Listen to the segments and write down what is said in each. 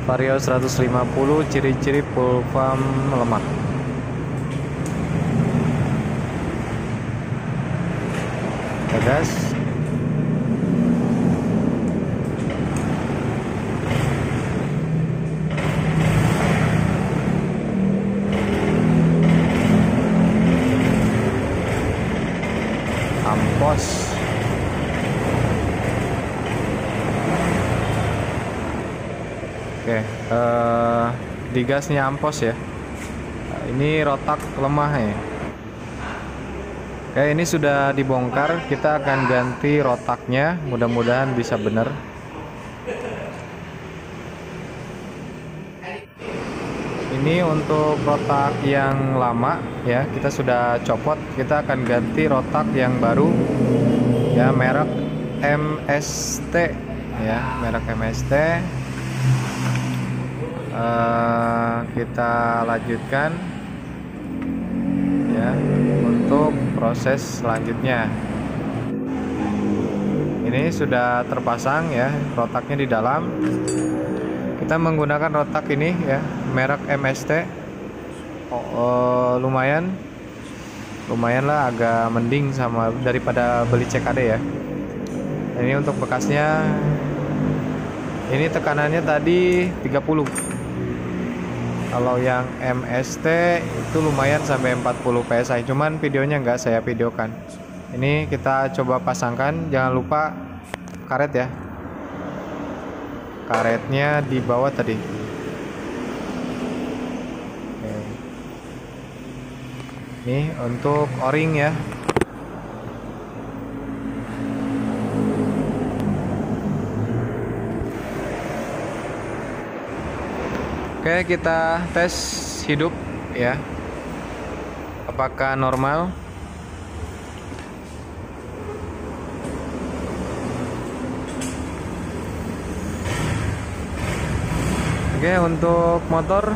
Vario 150, ciri-ciri full pump lemah. Gas. Ampos. Oke, di gasnya ampos ya. Ini rotak lemah ya. Oke, ini sudah dibongkar. Kita akan ganti rotaknya. Mudah-mudahan bisa benar. Ini untuk rotak yang lama ya. Kita sudah copot. Kita akan ganti rotak yang baru ya, merek MST ya, merek MST. Kita lanjutkan ya untuk proses selanjutnya. Ini sudah terpasang ya rotaknya di dalam. Kita menggunakan rotak ini ya, merek MST. Lumayan lah, agak mending sama daripada beli CKD ya. Ini untuk bekasnya. Ini tekanannya tadi 30. Kalau yang MST itu lumayan sampai 40 PSI, cuman videonya nggak saya videokan. Ini kita coba pasangkan, jangan lupa karet ya. Karetnya di bawah tadi. Oke. Ini untuk o-ring ya. Oke, kita tes hidup ya. Apakah normal? Oke, untuk motor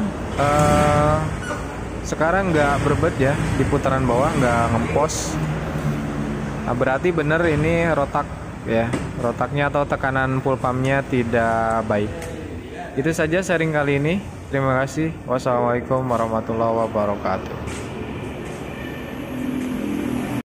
sekarang nggak berbet ya, di putaran bawah nggak ngempos. Nah, berarti bener ini rotak ya, rotaknya atau tekanan full pumpnya tidak baik. Itu saja sharing kali ini. Terima kasih. Wassalamualaikum warahmatullahi wabarakatuh.